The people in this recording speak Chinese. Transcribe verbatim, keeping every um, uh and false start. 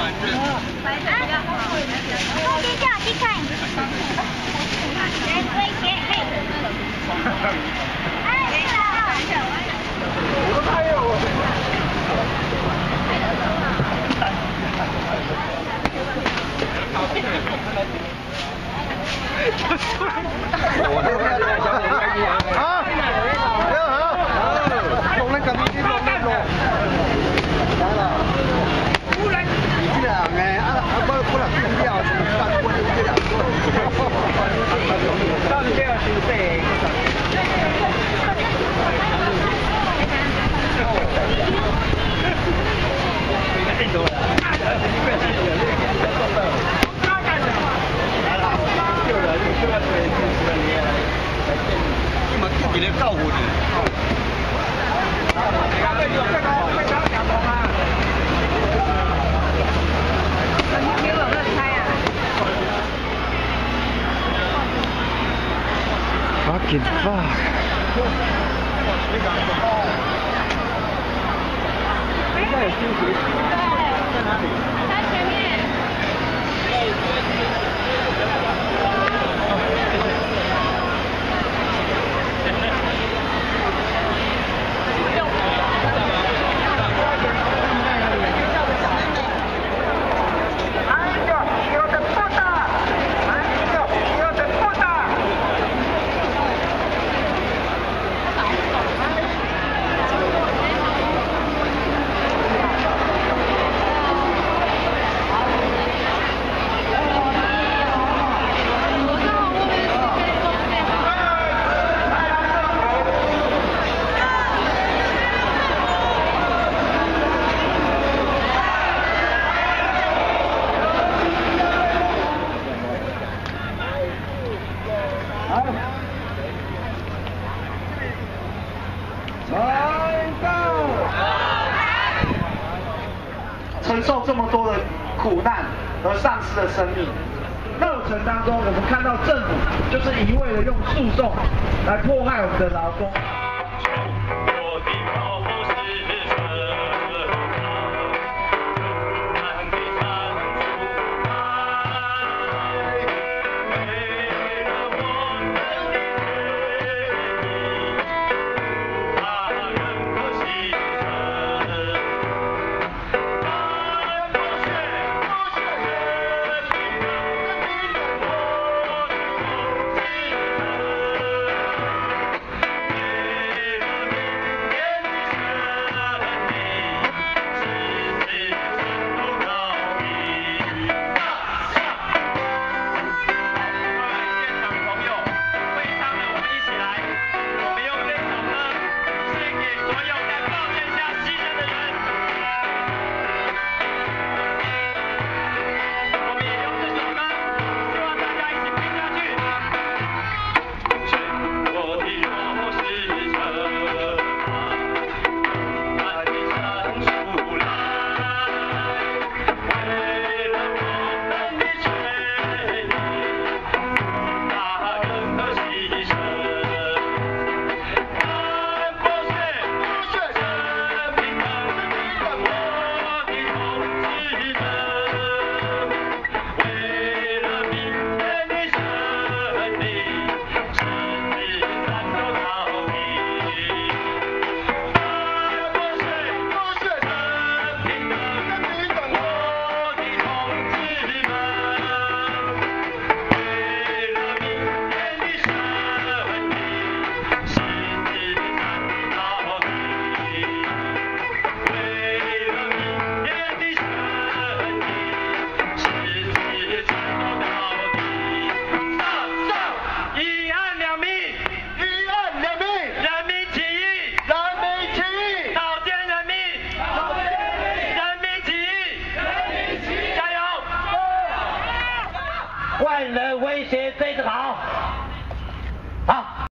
叫去看。来，威胁，嘿。哎，对了。我都拍有。 我这边来小姐开机啊！啊，你好，弄那个咪咪弄那弄，来了。不然你这样哎，啊啊不不能丢掉，什么饭不能丢掉。当这样是对。太多了，一个太多了，太多了。来了，救人，救人，救人，你来见你，你们自己来照顾你。他们有这个非常感动啊。你往那开呀？Fucking fuck！ 应该有休息。在哪里？在前面。 承受这么多的苦难而丧失了生命，过程当中我们看到政府就是一味的用诉讼来迫害我们的劳工。 万人威胁追着跑。